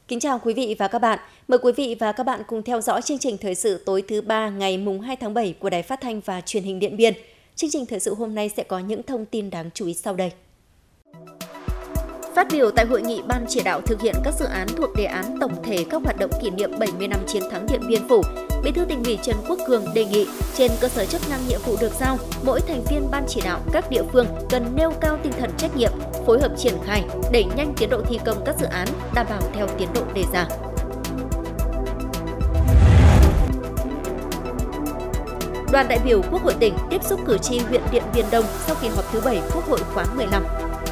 Kính chào quý vị và các bạn. Mời quý vị và các bạn cùng theo dõi chương trình thời sự tối thứ 3 ngày mùng 2 tháng 7 của Đài Phát thanh và Truyền hình Điện Biên. Chương trình thời sự hôm nay sẽ có những thông tin đáng chú ý sau đây. Phát biểu tại hội nghị Ban chỉ đạo thực hiện các dự án thuộc đề án tổng thể các hoạt động kỷ niệm 70 năm chiến thắng Điện Biên Phủ, Bí thư Tỉnh ủy Trần Quốc Cường đề nghị trên cơ sở chức năng nhiệm vụ được giao, mỗi thành viên ban chỉ đạo các địa phương cần nêu cao tinh thần trách nhiệm, phối hợp triển khai, đẩy nhanh tiến độ thi công các dự án, đảm bảo theo tiến độ đề ra. Đoàn đại biểu Quốc hội tỉnh tiếp xúc cử tri huyện Điện Biên Đông sau kỳ họp thứ 7 Quốc hội khóa 15.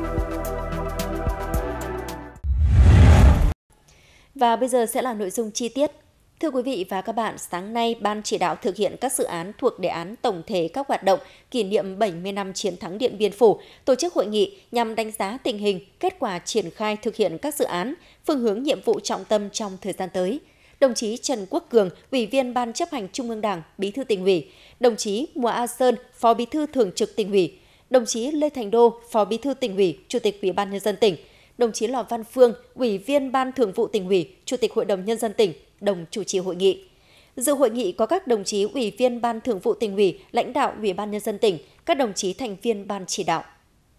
Và bây giờ sẽ là nội dung chi tiết. Thưa quý vị và các bạn, sáng nay, Ban chỉ đạo thực hiện các dự án thuộc đề án tổng thể các hoạt động kỷ niệm 70 năm chiến thắng Điện Biên Phủ tổ chức hội nghị nhằm đánh giá tình hình, kết quả triển khai thực hiện các dự án, phương hướng nhiệm vụ trọng tâm trong thời gian tới. Đồng chí Trần Quốc Cường, Ủy viên Ban chấp hành Trung ương Đảng, Bí thư Tỉnh ủy, đồng chí Mùa A Sơn, Phó Bí thư Thường trực Tỉnh ủy, đồng chí Lê Thành Đô, Phó Bí thư Tỉnh ủy, Chủ tịch Ủy ban Nhân dân tỉnh, đồng chí Lò Văn Phương, Ủy viên Ban Thường vụ Tỉnh ủy, Chủ tịch Hội đồng Nhân dân tỉnh, đồng chủ trì hội nghị. Dự hội nghị có các đồng chí Ủy viên Ban Thường vụ Tỉnh ủy, lãnh đạo Ủy ban Nhân dân tỉnh, các đồng chí thành viên Ban chỉ đạo.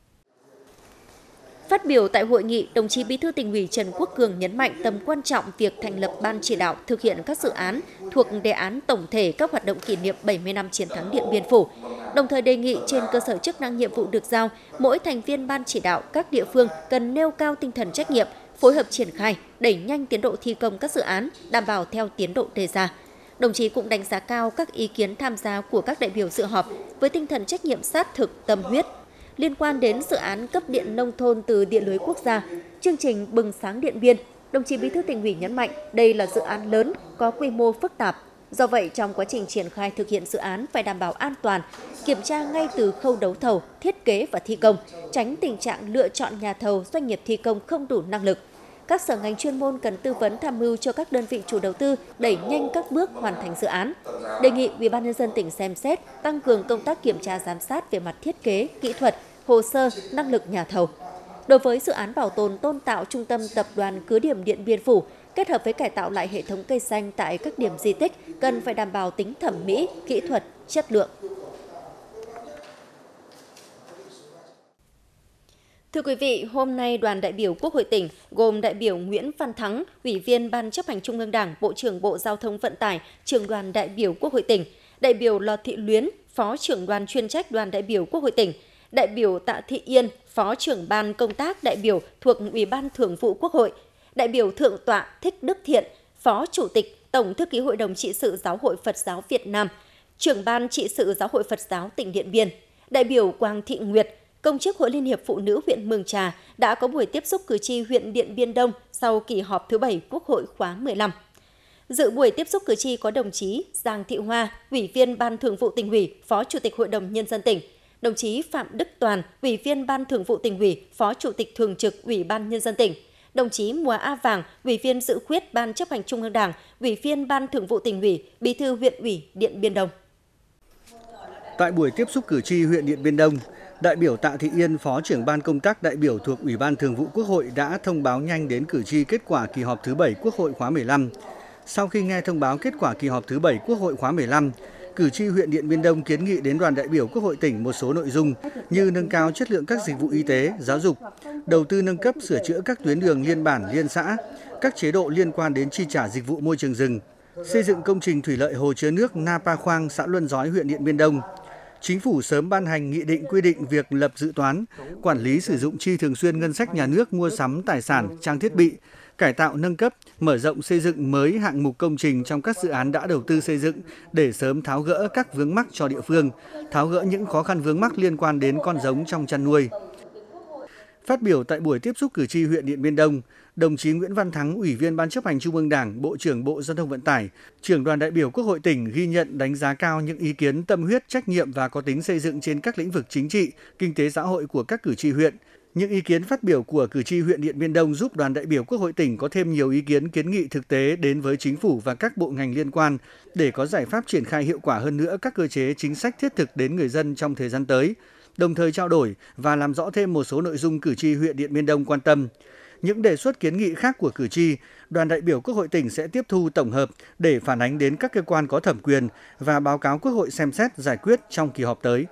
Phát biểu tại hội nghị, đồng chí Bí thư Tỉnh ủy Trần Quốc Cường nhấn mạnh tầm quan trọng việc thành lập Ban chỉ đạo thực hiện các dự án thuộc đề án tổng thể các hoạt động kỷ niệm 70 năm chiến thắng Điện Biên Phủ. Đồng thời đề nghị trên cơ sở chức năng nhiệm vụ được giao, mỗi thành viên Ban chỉ đạo các địa phương cần nêu cao tinh thần trách nhiệm, phối hợp triển khai, đẩy nhanh tiến độ thi công các dự án, đảm bảo theo tiến độ đề ra. Đồng chí cũng đánh giá cao các ý kiến tham gia của các đại biểu dự họp với tinh thần trách nhiệm sát thực, tâm huyết. Liên quan đến dự án cấp điện nông thôn từ Điện lưới quốc gia, chương trình Bừng sáng Điện Biên, đồng chí Bí thư Tỉnh ủy nhấn mạnh đây là dự án lớn, có quy mô phức tạp. Do vậy, trong quá trình triển khai thực hiện dự án phải đảm bảo an toàn, kiểm tra ngay từ khâu đấu thầu, thiết kế và thi công, tránh tình trạng lựa chọn nhà thầu, doanh nghiệp thi công không đủ năng lực. Các sở ngành chuyên môn cần tư vấn tham mưu cho các đơn vị chủ đầu tư đẩy nhanh các bước hoàn thành dự án. Đề nghị Ủy ban Nhân dân tỉnh xem xét tăng cường công tác kiểm tra giám sát về mặt thiết kế, kỹ thuật, hồ sơ, năng lực nhà thầu. Đối với dự án bảo tồn tôn tạo trung tâm tập đoàn cứ điểm Điện Biên Phủ, kết hợp với cải tạo lại hệ thống cây xanh tại các điểm di tích, cần phải đảm bảo tính thẩm mỹ, kỹ thuật, chất lượng. Thưa quý vị, hôm nay đoàn đại biểu Quốc hội tỉnh gồm đại biểu Nguyễn Văn Thắng, Ủy viên Ban chấp hành Trung ương Đảng, Bộ trưởng Bộ Giao thông Vận tải, Trưởng đoàn đại biểu Quốc hội tỉnh, đại biểu Lò Thị Luyến, Phó trưởng đoàn chuyên trách đoàn đại biểu Quốc hội tỉnh, đại biểu Tạ Thị Yên, Phó trưởng ban công tác đại biểu thuộc Ủy ban Thường vụ Quốc hội, đại biểu Thượng tọa Thích Đức Thiện, Phó Chủ tịch Tổng thư ký Hội đồng trị sự Giáo hội Phật giáo Việt Nam, trưởng ban trị sự Giáo hội Phật giáo tỉnh Điện Biên, đại biểu Quang Thị Nguyệt, công chức Hội Liên hiệp Phụ nữ huyện Mường Trà đã có buổi tiếp xúc cử tri huyện Điện Biên Đông sau kỳ họp thứ 7 Quốc hội khóa 15. Dự buổi tiếp xúc cử tri có đồng chí Giang Thị Hoa, Ủy viên Ban Thường vụ Tỉnh ủy, Phó Chủ tịch Hội đồng Nhân dân tỉnh, đồng chí Phạm Đức Toàn, Ủy viên Ban Thường vụ Tỉnh ủy, Phó Chủ tịch Thường trực Ủy ban Nhân dân tỉnh, đồng chí Mùa A Vàng, Ủy viên Dự khuyết Ban chấp hành Trung ương Đảng, Ủy viên Ban Thường vụ Tỉnh ủy, Bí thư huyện ủy Điện Biên Đông. Tại buổi tiếp xúc cử tri huyện Điện Biên Đông, đại biểu Tạ Thị Yên, Phó trưởng ban công tác đại biểu thuộc Ủy ban Thường vụ Quốc hội đã thông báo nhanh đến cử tri kết quả kỳ họp thứ 7 Quốc hội khóa 15. Sau khi nghe thông báo kết quả kỳ họp thứ 7 Quốc hội khóa 15, cử tri huyện Điện Biên Đông kiến nghị đến đoàn đại biểu Quốc hội tỉnh một số nội dung như nâng cao chất lượng các dịch vụ y tế, giáo dục, đầu tư nâng cấp sửa chữa các tuyến đường liên bản, liên xã, các chế độ liên quan đến chi trả dịch vụ môi trường rừng, xây dựng công trình thủy lợi hồ chứa nước Napa Khoang, xã Luân Giói, huyện Điện Biên Đông. Chính phủ sớm ban hành nghị định quy định việc lập dự toán, quản lý sử dụng chi thường xuyên ngân sách nhà nước mua sắm tài sản, trang thiết bị, cải tạo nâng cấp, mở rộng xây dựng mới hạng mục công trình trong các dự án đã đầu tư xây dựng để sớm tháo gỡ các vướng mắc cho địa phương, tháo gỡ những khó khăn vướng mắc liên quan đến con giống trong chăn nuôi. Phát biểu tại buổi tiếp xúc cử tri huyện Điện Biên Đông, đồng chí Nguyễn Văn Thắng, Ủy viên Ban chấp hành Trung ương Đảng, Bộ trưởng Bộ Giao thông Vận tải, trưởng đoàn đại biểu Quốc hội tỉnh ghi nhận đánh giá cao những ý kiến tâm huyết, trách nhiệm và có tính xây dựng trên các lĩnh vực chính trị, kinh tế xã hội của các cử tri huyện. Những ý kiến phát biểu của cử tri huyện Điện Biên Đông giúp đoàn đại biểu Quốc hội tỉnh có thêm nhiều ý kiến kiến nghị thực tế đến với chính phủ và các bộ ngành liên quan để có giải pháp triển khai hiệu quả hơn nữa các cơ chế chính sách thiết thực đến người dân trong thời gian tới, đồng thời trao đổi và làm rõ thêm một số nội dung cử tri huyện Điện Biên Đông quan tâm. Những đề xuất kiến nghị khác của cử tri, đoàn đại biểu Quốc hội tỉnh sẽ tiếp thu tổng hợp để phản ánh đến các cơ quan có thẩm quyền và báo cáo Quốc hội xem xét giải quyết trong kỳ họp tới.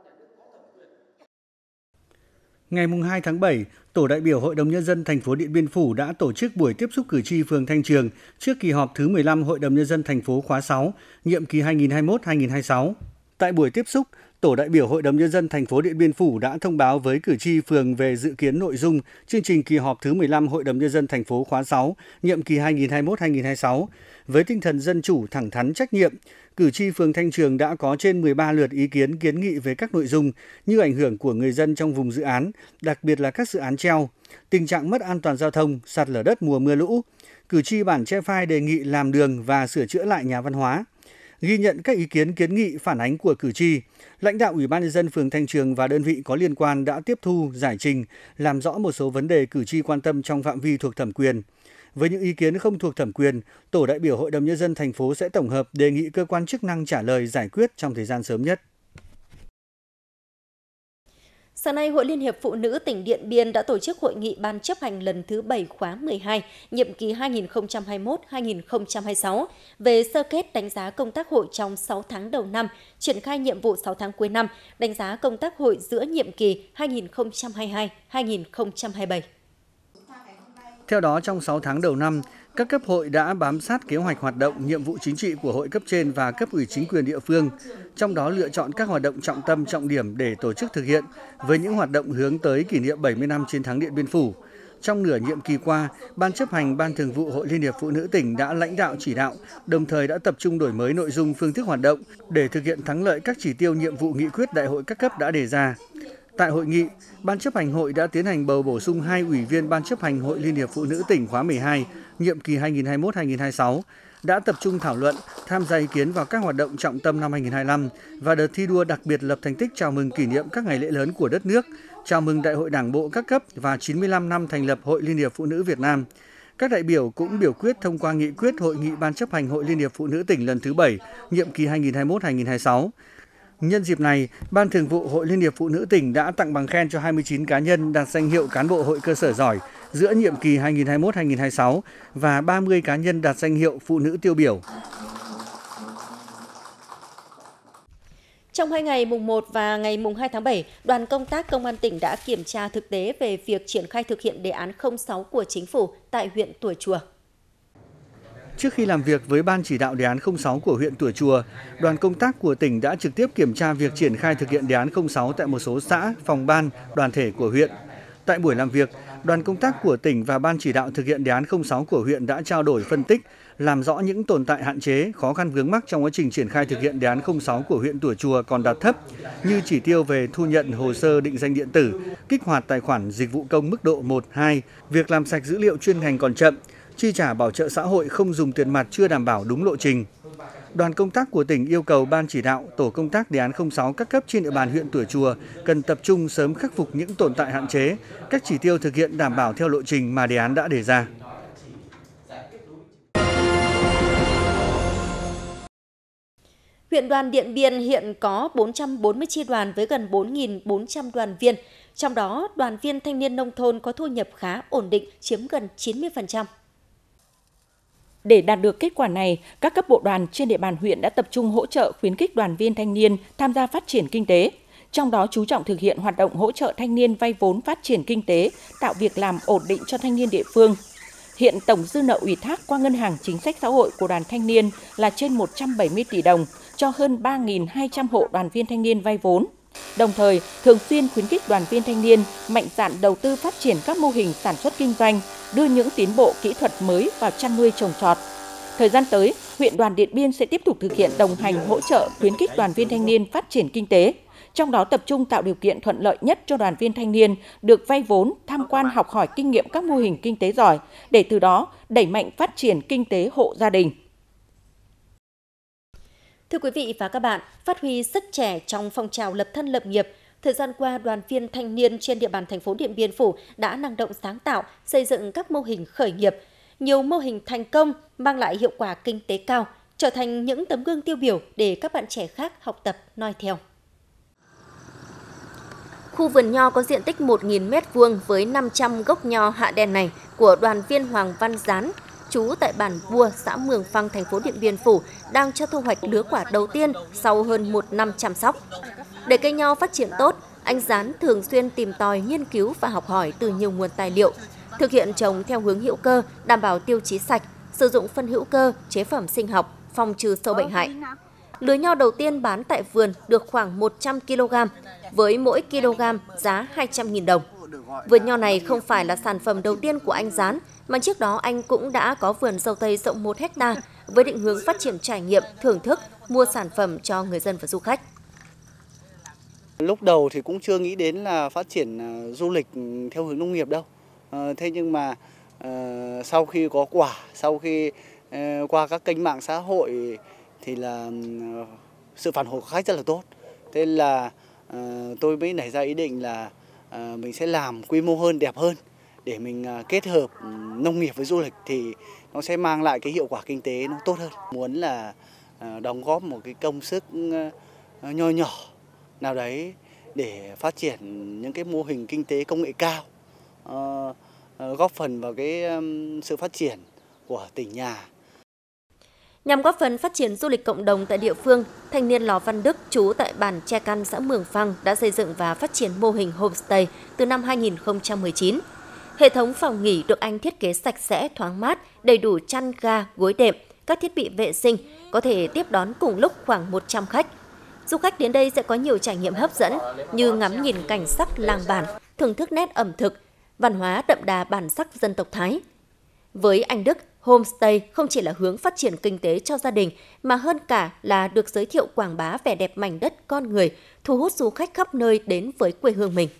Ngày 2 tháng 7, Tổ đại biểu Hội đồng Nhân dân thành phố Điện Biên Phủ đã tổ chức buổi tiếp xúc cử tri phường Thanh Trường trước kỳ họp thứ 15 Hội đồng Nhân dân thành phố khóa 6, nhiệm kỳ 2021-2026. Tại buổi tiếp xúc, Tổ đại biểu Hội đồng Nhân dân thành phố Điện Biên Phủ đã thông báo với cử tri phường về dự kiến nội dung chương trình kỳ họp thứ 15 Hội đồng Nhân dân thành phố khóa 6, nhiệm kỳ 2021-2026. Với tinh thần dân chủ, thẳng thắn, trách nhiệm, cử tri phường Thanh Trường đã có trên 13 lượt ý kiến kiến nghị về các nội dung như ảnh hưởng của người dân trong vùng dự án, đặc biệt là các dự án treo, tình trạng mất an toàn giao thông, sạt lở đất mùa mưa lũ. Cử tri bản Tre Phai đề nghị làm đường và sửa chữa lại nhà văn hóa. Ghi nhận các ý kiến kiến nghị phản ánh của cử tri, lãnh đạo Ủy ban Nhân dân phường Thanh Trường và đơn vị có liên quan đã tiếp thu, giải trình, làm rõ một số vấn đề cử tri quan tâm trong phạm vi thuộc thẩm quyền. Với những ý kiến không thuộc thẩm quyền, Tổ đại biểu Hội đồng Nhân dân thành phố sẽ tổng hợp đề nghị cơ quan chức năng trả lời giải quyết trong thời gian sớm nhất. Sáng nay, Hội Liên hiệp Phụ nữ tỉnh Điện Biên đã tổ chức hội nghị Ban chấp hành lần thứ 7 khóa 12, nhiệm kỳ 2021-2026 về sơ kết đánh giá công tác hội trong 6 tháng đầu năm, triển khai nhiệm vụ 6 tháng cuối năm, đánh giá công tác hội giữa nhiệm kỳ 2022-2027. Theo đó, trong 6 tháng đầu năm, các cấp hội đã bám sát kế hoạch hoạt động, nhiệm vụ chính trị của hội cấp trên và cấp ủy chính quyền địa phương, trong đó lựa chọn các hoạt động trọng tâm, trọng điểm để tổ chức thực hiện với những hoạt động hướng tới kỷ niệm 70 năm chiến thắng Điện Biên Phủ. Trong nửa nhiệm kỳ qua, Ban chấp hành Ban Thường vụ Hội Liên hiệp Phụ nữ tỉnh đã lãnh đạo chỉ đạo, đồng thời đã tập trung đổi mới nội dung, phương thức hoạt động để thực hiện thắng lợi các chỉ tiêu nhiệm vụ nghị quyết đại hội các cấp đã đề ra. Tại hội nghị, Ban chấp hành hội đã tiến hành bầu bổ sung 2 ủy viên Ban chấp hành Hội Liên hiệp Phụ nữ tỉnh khóa 12, nhiệm kỳ 2021-2026, đã tập trung thảo luận, tham gia ý kiến vào các hoạt động trọng tâm năm 2025 và đợt thi đua đặc biệt lập thành tích chào mừng kỷ niệm các ngày lễ lớn của đất nước, chào mừng Đại hội Đảng bộ các cấp và 95 năm thành lập Hội Liên hiệp Phụ nữ Việt Nam. Các đại biểu cũng biểu quyết thông qua nghị quyết Hội nghị Ban chấp hành Hội Liên hiệp Phụ nữ tỉnh lần thứ 7, nhiệm kỳ 2021-2026. Nhân dịp này, Ban Thường vụ Hội Liên hiệp Phụ nữ tỉnh đã tặng bằng khen cho 29 cá nhân đạt danh hiệu cán bộ hội cơ sở giỏi giữa nhiệm kỳ 2021-2026 và 30 cá nhân đạt danh hiệu phụ nữ tiêu biểu. Trong 2 ngày mùng 1 và ngày mùng 2 tháng 7, đoàn công tác Công an tỉnh đã kiểm tra thực tế về việc triển khai thực hiện đề án 06 của Chính phủ tại huyện Tùa Chùa. Trước khi làm việc với Ban chỉ đạo đề án 06 của huyện Tùa Chùa, đoàn công tác của tỉnh đã trực tiếp kiểm tra việc triển khai thực hiện đề án 06 tại một số xã, phòng ban, đoàn thể của huyện. Tại buổi làm việc, đoàn công tác của tỉnh và Ban chỉ đạo thực hiện đề án 06 của huyện đã trao đổi phân tích, làm rõ những tồn tại hạn chế, khó khăn vướng mắc trong quá trình triển khai thực hiện đề án 06 của huyện Tùa Chùa còn đạt thấp, như chỉ tiêu về thu nhận hồ sơ định danh điện tử, kích hoạt tài khoản dịch vụ công mức độ 1, 2, việc làm sạch dữ liệu chuyên ngành còn chậm, chi trả bảo trợ xã hội không dùng tiền mặt chưa đảm bảo đúng lộ trình. Đoàn công tác của tỉnh yêu cầu Ban chỉ đạo, tổ công tác đề án 06 các cấp trên địa bàn huyện Tùa Chùa cần tập trung sớm khắc phục những tồn tại hạn chế, các chỉ tiêu thực hiện đảm bảo theo lộ trình mà đề án đã đề ra. Huyện đoàn Điện Biên hiện có 440 chi đoàn với gần 4.400 đoàn viên, trong đó đoàn viên thanh niên nông thôn có thu nhập khá ổn định, chiếm gần 90%. Để đạt được kết quả này, các cấp bộ đoàn trên địa bàn huyện đã tập trung hỗ trợ khuyến khích đoàn viên thanh niên tham gia phát triển kinh tế, trong đó chú trọng thực hiện hoạt động hỗ trợ thanh niên vay vốn phát triển kinh tế, tạo việc làm ổn định cho thanh niên địa phương. Hiện tổng dư nợ ủy thác qua Ngân hàng Chính sách Xã hội của đoàn thanh niên là trên 170 tỷ đồng cho hơn 3.200 hộ đoàn viên thanh niên vay vốn. Đồng thời, thường xuyên khuyến khích đoàn viên thanh niên mạnh dạn đầu tư phát triển các mô hình sản xuất kinh doanh, đưa những tiến bộ kỹ thuật mới vào chăn nuôi trồng trọt. Thời gian tới, huyện đoàn Điện Biên sẽ tiếp tục thực hiện đồng hành hỗ trợ khuyến khích đoàn viên thanh niên phát triển kinh tế, trong đó tập trung tạo điều kiện thuận lợi nhất cho đoàn viên thanh niên được vay vốn, tham quan học hỏi kinh nghiệm các mô hình kinh tế giỏi, để từ đó đẩy mạnh phát triển kinh tế hộ gia đình. Thưa quý vị và các bạn, phát huy sức trẻ trong phong trào lập thân lập nghiệp, thời gian qua đoàn viên thanh niên trên địa bàn thành phố Điện Biên Phủ đã năng động sáng tạo, xây dựng các mô hình khởi nghiệp. Nhiều mô hình thành công mang lại hiệu quả kinh tế cao, trở thành những tấm gương tiêu biểu để các bạn trẻ khác học tập noi theo. Khu vườn nho có diện tích 1.000 m² với 500 gốc nho hạ đen này của đoàn viên Hoàng Văn Gián, trú tại bản Vua, xã Mường Phăng, thành phố Điện Biên Phủ, đang cho thu hoạch lứa quả đầu tiên sau hơn 1 năm chăm sóc. Để cây nho phát triển tốt, anh Gián thường xuyên tìm tòi, nghiên cứu và học hỏi từ nhiều nguồn tài liệu, thực hiện trồng theo hướng hữu cơ, đảm bảo tiêu chí sạch, sử dụng phân hữu cơ, chế phẩm sinh học, phòng trừ sâu bệnh hại. Lứa nho đầu tiên bán tại vườn được khoảng 100 kg, với mỗi kg giá 200.000 đồng. Vườn nho này không phải là sản phẩm đầu tiên của anh Gián, mà trước đó anh cũng đã có vườn dâu tây rộng 1 hectare với định hướng phát triển trải nghiệm, thưởng thức, mua sản phẩm cho người dân và du khách. Lúc đầu thì cũng chưa nghĩ đến là phát triển du lịch theo hướng nông nghiệp đâu. Thế nhưng mà sau khi có quả, sau khi qua các kênh mạng xã hội thì là sự phản hồi của khách rất là tốt. Thế là tôi mới nảy ra ý định là mình sẽ làm quy mô hơn, đẹp hơn để mình kết hợp nông nghiệp với du lịch thì nó sẽ mang lại cái hiệu quả kinh tế nó tốt hơn. Muốn là đóng góp một cái công sức nho nhỏ nào đấy để phát triển những cái mô hình kinh tế công nghệ cao, góp phần vào cái sự phát triển của tỉnh nhà. Nhằm góp phần phát triển du lịch cộng đồng tại địa phương, thanh niên Lò Văn Đức, trú tại bản Che Căn, xã Mường Phăng đã xây dựng và phát triển mô hình homestay từ năm 2019. Hệ thống phòng nghỉ được anh thiết kế sạch sẽ, thoáng mát, đầy đủ chăn ga, gối đệm, các thiết bị vệ sinh, có thể tiếp đón cùng lúc khoảng 100 khách. Du khách đến đây sẽ có nhiều trải nghiệm hấp dẫn như ngắm nhìn cảnh sắc làng bản, thưởng thức nét ẩm thực, văn hóa đậm đà bản sắc dân tộc Thái. Với anh Đức, homestay không chỉ là hướng phát triển kinh tế cho gia đình, mà hơn cả là được giới thiệu quảng bá vẻ đẹp mảnh đất con người, thu hút du khách khắp nơi đến với quê hương mình.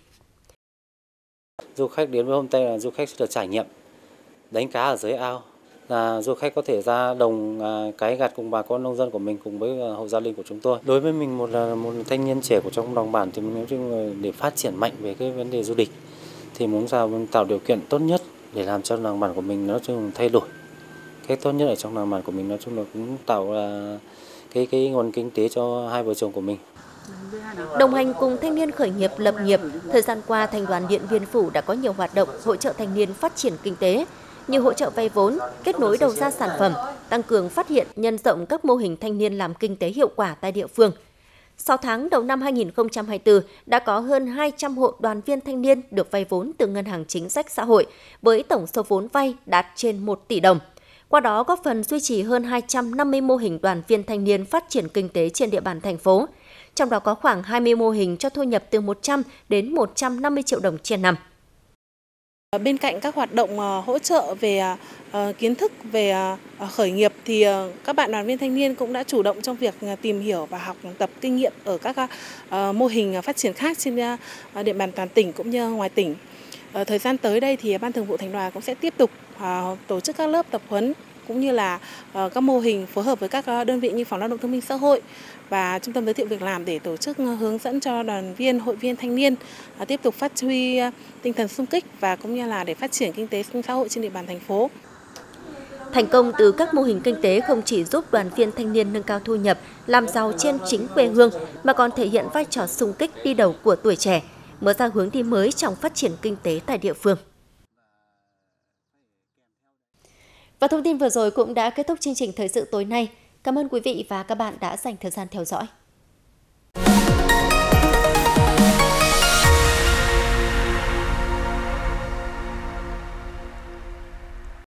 Du khách đến với homestay là du khách sẽ được trải nghiệm đánh cá ở dưới ao. Du khách có thể ra đồng cái gặt cùng bà con nông dân của mình cùng với hộ gia đình của chúng tôi. Đối với mình một thanh niên trẻ của trong đồng bản thì nếu như để phát triển mạnh về cái vấn đề du lịch thì muốn tạo điều kiện tốt nhất để làm cho làng bản của mình nó thay đổi. Cái tốt nhất ở trong làng bản của mình nói chung là cũng tạo cái nguồn kinh tế cho hai vợ chồng của mình. Đồng hành cùng thanh niên khởi nghiệp lập nghiệp, thời gian qua Thành đoàn Điện Biên Phủ đã có nhiều hoạt động hỗ trợ thanh niên phát triển kinh tế, như hỗ trợ vay vốn, kết nối đầu ra sản phẩm, tăng cường phát hiện, nhân rộng các mô hình thanh niên làm kinh tế hiệu quả tại địa phương. 6 tháng đầu năm 2024 đã có hơn 200 hộ đoàn viên thanh niên được vay vốn từ Ngân hàng Chính sách Xã hội với tổng số vốn vay đạt trên 1 tỷ đồng. Qua đó góp phần duy trì hơn 250 mô hình đoàn viên thanh niên phát triển kinh tế trên địa bàn thành phố. Trong đó có khoảng 20 mô hình cho thu nhập từ 100 đến 150 triệu đồng trên năm. Bên cạnh các hoạt động hỗ trợ về kiến thức về khởi nghiệp thì các bạn đoàn viên thanh niên cũng đã chủ động trong việc tìm hiểu và học tập kinh nghiệm ở các mô hình phát triển khác trên địa bàn toàn tỉnh cũng như ngoài tỉnh. Thời gian tới đây thì Ban Thường vụ Thành đoàn cũng sẽ tiếp tục tổ chức các lớp tập huấn cũng như là các mô hình phối hợp với các đơn vị như Phòng Lao động Thương binh Xã hội và Trung tâm giới thiệu việc làm để tổ chức hướng dẫn cho đoàn viên, hội viên thanh niên tiếp tục phát huy tinh thần xung kích và cũng như là để phát triển kinh tế xã hội trên địa bàn thành phố. Thành công từ các mô hình kinh tế không chỉ giúp đoàn viên thanh niên nâng cao thu nhập, làm giàu trên chính quê hương mà còn thể hiện vai trò xung kích đi đầu của tuổi trẻ, mở ra hướng đi mới trong phát triển kinh tế tại địa phương. Và thông tin vừa rồi cũng đã kết thúc chương trình thời sự tối nay. Cảm ơn quý vị và các bạn đã dành thời gian theo dõi.